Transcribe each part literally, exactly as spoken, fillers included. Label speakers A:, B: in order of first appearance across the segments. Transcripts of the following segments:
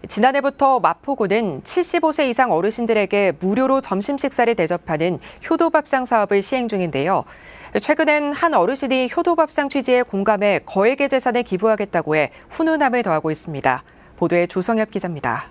A: 지난해부터 마포구는 칠십오 세 이상 어르신들에게 무료로 점심 식사를 대접하는 효도밥상 사업을 시행 중인데요. 최근엔 한 어르신이 효도밥상 취지에 공감해 거액의 재산을 기부하겠다고 해 훈훈함을 더하고 있습니다. 보도에 조성엽 기자입니다.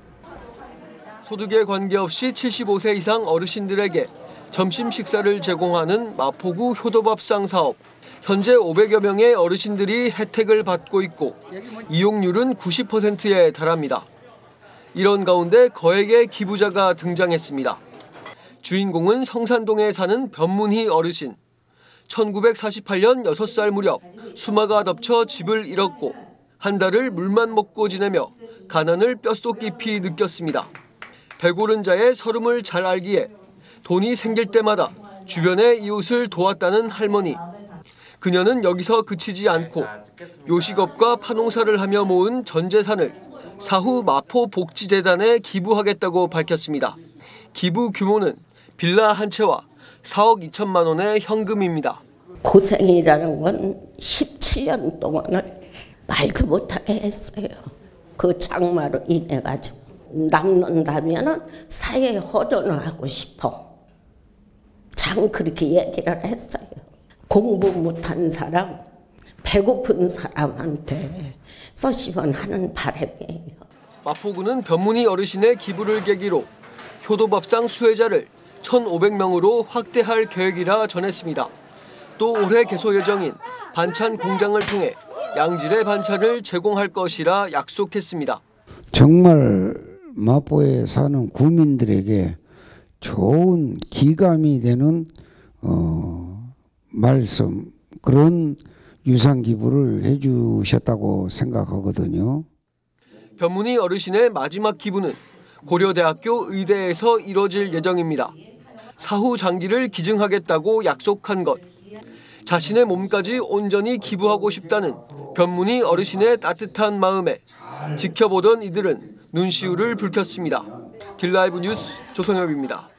B: 소득에 관계없이 칠십오 세 이상 어르신들에게 점심 식사를 제공하는 마포구 효도밥상 사업. 현재 오백여 명의 어르신들이 혜택을 받고 있고 이용률은 구십 퍼센트에 달합니다. 이런 가운데 거액의 기부자가 등장했습니다. 주인공은 성산동에 사는 변문희 어르신. 천구백사십팔 년 여섯 살 무렵 수마가 덮쳐 집을 잃었고 한 달을 물만 먹고 지내며 가난을 뼛속 깊이 느꼈습니다. 배고른 자의 서름을 잘 알기에 돈이 생길 때마다 주변의 이웃을 도왔다는 할머니. 그녀는 여기서 그치지 않고 요식업과 파농사를 하며 모은 전 재산을 사후 마포복지재단에 기부하겠다고 밝혔습니다. 기부 규모는 빌라 한 채와 사억 이천만 원의 현금입니다.
C: 고생이라는 건 십칠 년 동안을 말도 못하게 했어요. 그 장마로 인해 가지고 남는다면은 사회에 헌원을 하고 싶어. 참 그렇게 얘기를 했어요. 공부 못한 사람, 배고픈 사람한테 써시면 하는 바람이에요.
B: 마포구는 변문희 어르신의 기부를 계기로 효도밥상 수혜자를 천오백 명으로 확대할 계획이라 전했습니다. 또 올해 개소 예정인 반찬 공장을 통해 양질의 반찬을 제공할 것이라 약속했습니다.
D: 정말 마포에 사는 구민들에게 좋은 기감이 되는 어, 말씀, 그런 유상 기부를 해주셨다고 생각하거든요.
B: 변문희 어르신의 마지막 기부는 고려대학교 의대에서 이뤄질 예정입니다. 사후 장기를 기증하겠다고 약속한 것. 자신의 몸까지 온전히 기부하고 싶다는 변문희 어르신의 따뜻한 마음에 지켜보던 이들은 눈시울을 붉혔습니다. 길라이브 뉴스 조성엽입니다.